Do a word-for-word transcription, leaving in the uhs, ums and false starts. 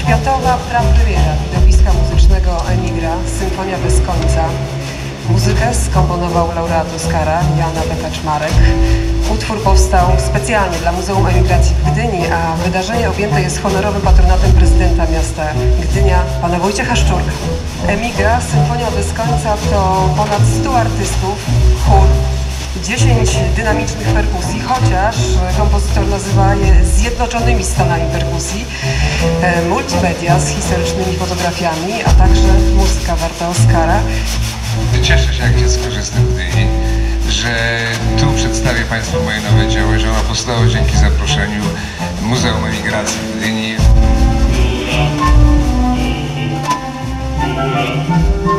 Światowa prapremiera widowiska muzycznego Emigra, Symfonia bez końca. Muzykę skomponował laureat Oscara Jan Kaczmarek. Utwór powstał specjalnie dla Muzeum Emigracji w Gdyni, a wydarzenie objęte jest honorowym patronatem prezydenta miasta Gdynia, pana Wojciecha Szczurka. Emigra, Symfonia bez końca to ponad stu artystów, chór, dziesięć dynamicznych perkusji, chociaż kompozytor nazywa je zjednoczonymi stanami perkusji, multimedia z historycznymi fotografiami, a także muzyka warta Oscara. Cieszę się jak dziecko, że jestem w Gdyni, że tu przedstawię Państwu moje nowe dzieło, że ono powstało dzięki zaproszeniu Muzeum Emigracji w Gdyni.